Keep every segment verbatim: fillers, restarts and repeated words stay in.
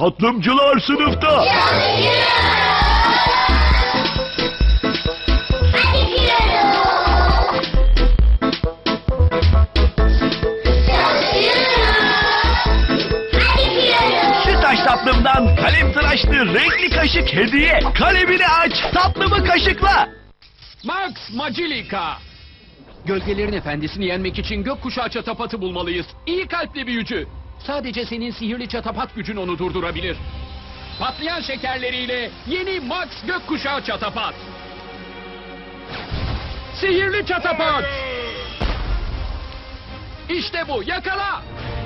tatlımcılar sınıfta. Sütaş tatlımdan kalem tıraşlı renkli kaşık hediye. Kalemini aç, tatlımı kaşıkla. Max Magilica. Gölgelerin efendisini yenmek için gökkuşağı çatapatı bulmalıyız. İyi kalpli büyücü. Sadece senin sihirli çatapat gücün onu durdurabilir. Patlayan şekerleriyle yeni Max gökkuşağı çatapat. Sihirli çatapat. İşte bu, yakala.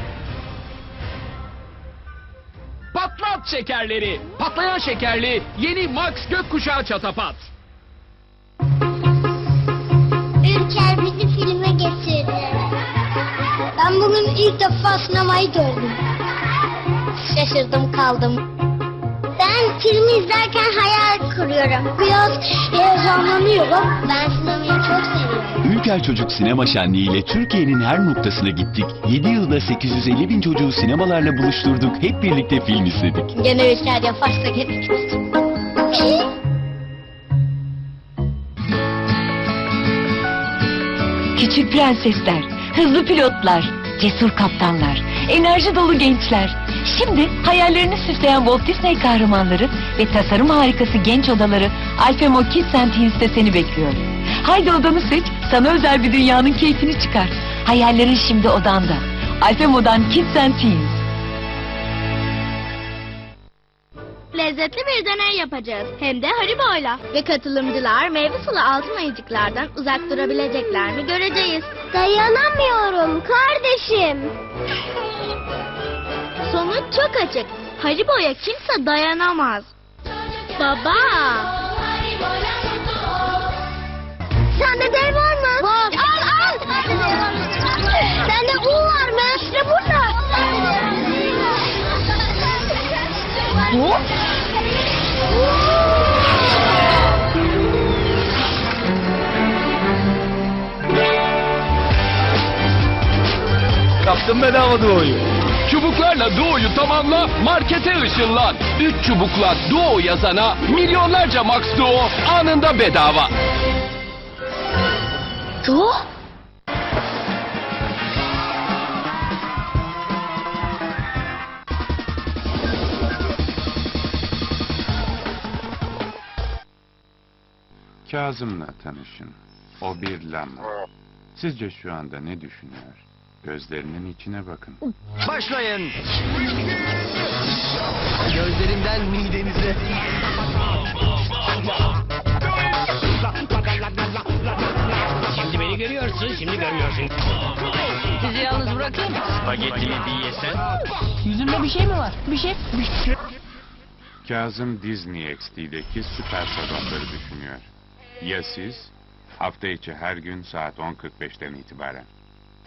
Patlat şekerleri. Patlayan şekerli yeni Max gökkuşağı çatapat. Ülker bizi filme getirdi. Ben bugün ilk defa sinemayı gördüm. Şaşırdım kaldım. Ben filmi izlerken hayal kuruyorum. Biraz heyecanlanıyorum. Ben sinemayı çok seviyorum. Ülker Çocuk Sinema Şenliği ile Türkiye'nin her noktasına gittik. yedi yılda sekiz yüz elli bin çocuğu sinemalarla buluşturduk. Hep birlikte film izledik. Gene Ülker yaparsak hepimiz. Küçük prensesler, hızlı pilotlar, cesur kaptanlar, enerji dolu gençler. Şimdi hayallerini süsleyen Walt Disney kahramanları ve tasarım harikası genç odaları Alfemo Kids and Teens'te seni bekliyor. Haydi odanı seç, sana özel bir dünyanın keyfini çıkar. Hayallerin şimdi odanda. Alfemo'dan Kids and Teens. Lezzetli bir deney yapacağız. Hem de Haribo'yla. Ve katılımcılar meyve sulu altın ayıcıklardan uzak durabilecekler mi göreceğiz. Dayanamıyorum kardeşim. Sonuç çok açık. Haribo'ya kimse dayanamaz. Baba. Sende dev var mı? Var. Al al. Sende bu var mı? İşte burada. Bu? Kaptım bedava doğuyu. Çubuklarla Doğu'yu tamamla, markete ışınlan. Üç çubukla Doğu yazana milyonlarca Max Doğu anında bedava. Bu? Kazım'la tanışın. O bir lama. Sizce şu anda ne düşünüyor? Gözlerinin içine bakın. Başlayın. Gözlerinden midenize. Şimdi beni görüyorsun, şimdi görmüyorsun. Sizi yalnız bırakayım. Spagettimi bir yesen. Yüzümde bir şey mi var? Bir şey, bir şey. Kazım Disney X D'deki süper sezonları düşünüyor. Ya siz? Hafta içi her gün saat on kırk beşten itibaren.